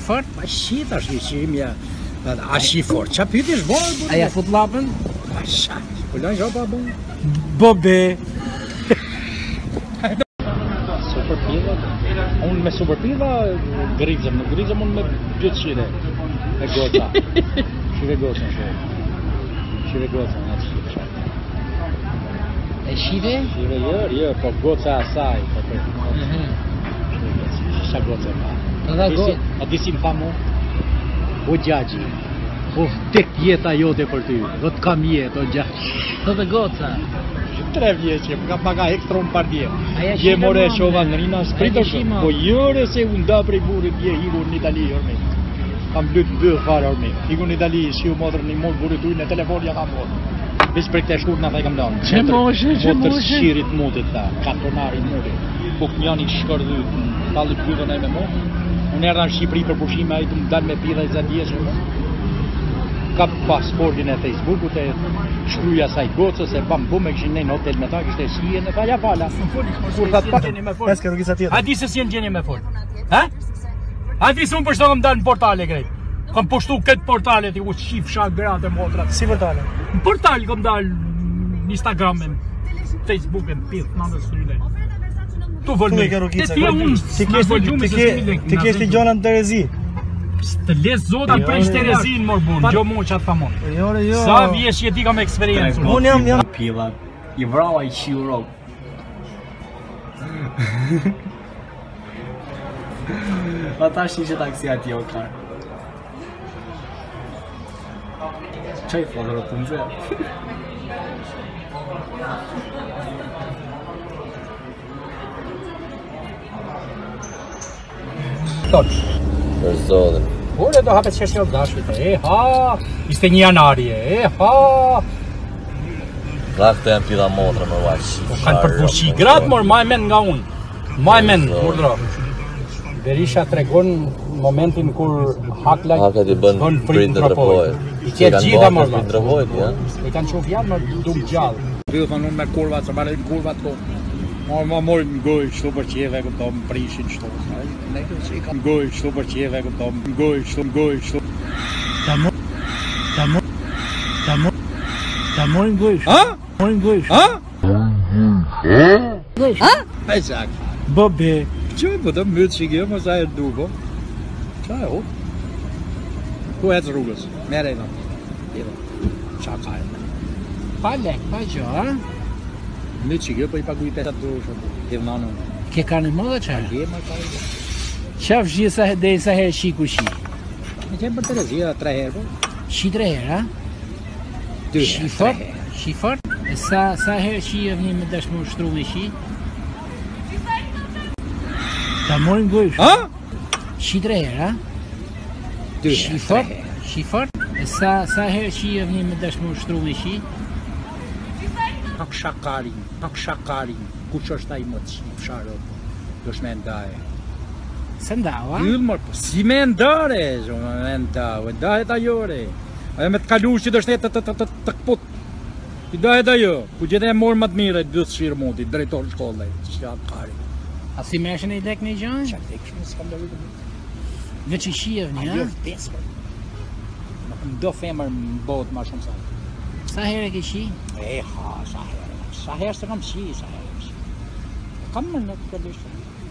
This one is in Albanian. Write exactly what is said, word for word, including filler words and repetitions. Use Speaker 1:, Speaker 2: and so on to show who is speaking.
Speaker 1: fort?
Speaker 2: Ma shit tash i shimja. A shi fort, qa pyetish bërë?
Speaker 1: A ja fut lapën?
Speaker 2: A sha, po lajnë zhopa bërë?
Speaker 1: Bobe.
Speaker 2: Super pilla? Unë me super pilla grizëm, në grizëm unë me gjithë shire. E goca. Shire goca, shire. Shire goca, në atë shire.
Speaker 1: E shive?
Speaker 2: Shire jërë, jërë, po goca asaj. Shqa goca ma.
Speaker 1: Edhe goca.
Speaker 2: A disim pa mu? O gjagji, o tek jeta jote për ty, do të kam jetë, o gjagji.
Speaker 1: Edhe goca.
Speaker 2: Tre vjeqe, ka paga ekstra unë par dje.
Speaker 1: Aja
Speaker 2: Je
Speaker 1: shime
Speaker 2: more
Speaker 1: ma,
Speaker 2: shova
Speaker 1: me.
Speaker 2: në rina
Speaker 1: Aja
Speaker 2: s'pritë
Speaker 1: shime.
Speaker 2: po jëre se unë da prej burit je higur në Itali, orme. Kam lytë bërë fare, orme. Higur në Itali, si u modrë një modë burit ujë në telefon, ja kam modë. Vis për këte shkurt në thaj kam danë.
Speaker 1: Që moshe, që
Speaker 2: Motër
Speaker 1: moshe.
Speaker 2: shirit mutit ta, katonari mutit. Buk njani shkërdhy, tallit pytën e me mo. Unë erda në Shqipëri për pushime, a i të më dalë me pida i zadjeshe mo. Ka pasportin e Facebookut e shkruja saj gocës e bam bum e këshin nejnë hotel me ta, kështë e si e në falja fala. Kur thatë pa, eske rrugisa tjetër.
Speaker 3: A di se si në gjenje me fol? Ha? A di se unë përshto kam dalë në portale krejt? Kam poshtu këtë portale të u shif shak gratë e motrat.
Speaker 2: Si portale?
Speaker 3: Në portal kam dalë në Instagram, Facebook e në pithë, në në sërile. Tu vëllë me. Të tje unë, në vëllume se sërile.
Speaker 4: Ti kesh të gjona në Terezi.
Speaker 3: Të lesë zotan prej shterezin mor bun, gjo mu qatë fa mon.
Speaker 4: Jo, jo.
Speaker 3: Sa vjesh që ti kam eksperiencë.
Speaker 4: Unë jam jam
Speaker 5: Pilla, i vrava i qiro. Ata shi që taksi ati o kar. Qaj fladër të nëzë?
Speaker 3: Tonë.
Speaker 6: Për zotin.
Speaker 3: Ure do hapet qeshtë jo dashit, e ha, ishte një janari, e ha.
Speaker 6: Nga këto janë pila motra më vaq.
Speaker 3: Kanë përpushi gratë, mor, ma e men nga unë. Ma e men, murdro. Berisha tregon momentin kur Hakla
Speaker 6: Haka ti bën prit në trepojë.
Speaker 3: I qetë gjitha mor,
Speaker 6: Prit në trepojë, ja?
Speaker 3: I kanë qof janë më dumë gjallë.
Speaker 2: Rrë thonë unë me kurvat, se marrë kurvat ko. Ma ma morim në gojë, shtu për qjeve, këto më prishin, shtu. Ne këtë që i kam gojë, shtu për qjeve, këto më gojë, shtu, më gojë, shtu.
Speaker 4: Ta mo Ta mo Ta mo Ta morim gojsh.
Speaker 2: Ha?
Speaker 4: Morim gojsh.
Speaker 2: Ha?
Speaker 1: Gojsh.
Speaker 2: Ha? E zak.
Speaker 4: Bobe.
Speaker 2: Që po të mytë që kjo, mos a e du, po. Qa e hop? Ku e të rrugës? Mere e në. Edo. Qa ka e?
Speaker 1: Pa lek, pa gjo, ha?
Speaker 2: Mytë që kjo, po i pagu i pesat du, shumë. Të vënanu.
Speaker 1: Ke ka në modë qa?
Speaker 2: Gje, ma ka e.
Speaker 1: Qaf zhje sa dhe sa herë shi ku shi?
Speaker 2: Me qenë për Terezia, tre herë, po.
Speaker 1: Shi tre herë, ha?
Speaker 2: Dy
Speaker 1: Shi
Speaker 2: herë, tre
Speaker 1: fort?
Speaker 2: herë.
Speaker 1: Shi fort? E sa, sa herë shi e vni me dashmu shtru me shi?
Speaker 4: Ta morim gojsh.
Speaker 2: Ha?
Speaker 1: Shi tre herë, ha?
Speaker 2: Dy
Speaker 1: Shi
Speaker 2: herë, tre
Speaker 1: fort?
Speaker 2: herë.
Speaker 1: Shi fort? E sa, sa herë shi e vni me dashmu shtru me shi?
Speaker 2: Pak shakarin, pak shakarin. Kush është ai më të shqip sharë? Do shme ndaje.
Speaker 1: Se ndau, ha?
Speaker 2: Yllë mërë, po si me ndare, shumë me ndau, e ndaje ta jore. Ajo me të kalu që dështë e të të të të të këput. I ndaje ta jo, ku gjithë e morë më të mire, dësë shirë mundi, drejtor shkollaj, që atë kari.
Speaker 1: A si meshen e lek në gjanë?
Speaker 2: Qa të këshme s'kam dhe rrugë më.
Speaker 1: Veç i shi e vni,
Speaker 2: A jo
Speaker 1: ha?
Speaker 2: vdes, për. Nuk do femër më botë ma shumë sa.
Speaker 1: Sa herë ke shi?
Speaker 2: E ha, sa herë, sa herë se kam shi, sa herë. Kam më në të këllishtë.